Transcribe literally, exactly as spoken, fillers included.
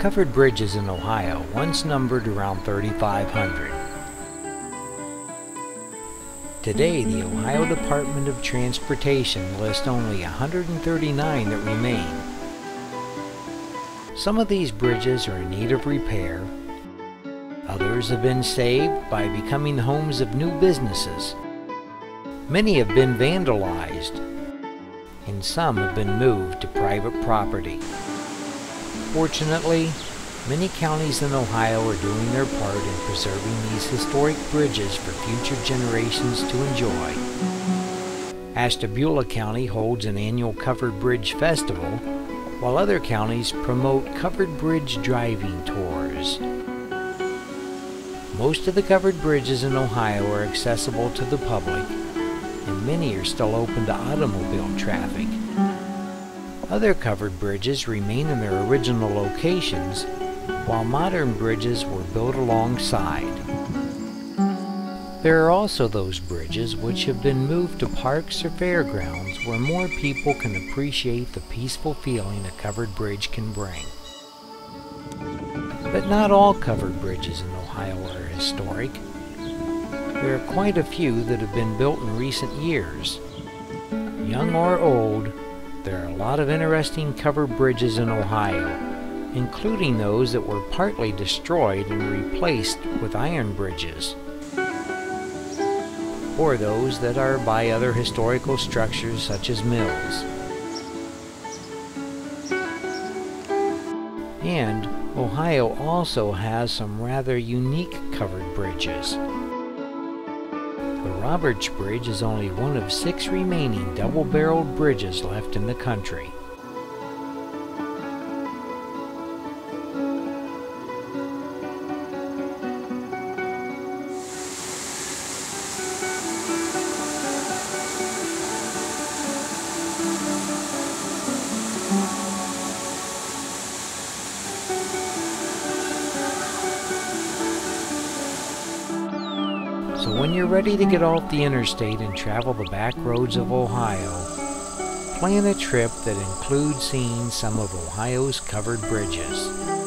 Covered bridges in Ohio once numbered around thirty-five hundred. Today, the Ohio Department of Transportation lists only one hundred thirty-nine that remain. Some of these bridges are in need of repair. Others have been saved by becoming the homes of new businesses. Many have been vandalized, and some have been moved to private property. Fortunately, many counties in Ohio are doing their part in preserving these historic bridges for future generations to enjoy. Ashtabula County holds an annual Covered Bridge Festival, while other counties promote covered bridge driving tours. Most of the covered bridges in Ohio are accessible to the public, and many are still open to automobile traffic. Other covered bridges remain in their original locations, while modern bridges were built alongside. There are also those bridges which have been moved to parks or fairgrounds where more people can appreciate the peaceful feeling a covered bridge can bring. But not all covered bridges in Ohio are historic. There are quite a few that have been built in recent years. Young or old, there are a lot of interesting covered bridges in Ohio, including those that were partly destroyed and replaced with iron bridges, or those that are by other historical structures such as mills. And Ohio also has some rather unique covered bridges. The Roberts Bridge is only one of six remaining double-barreled bridges left in the country. So when you're ready to get off the interstate and travel the back roads of Ohio, plan a trip that includes seeing some of Ohio's covered bridges.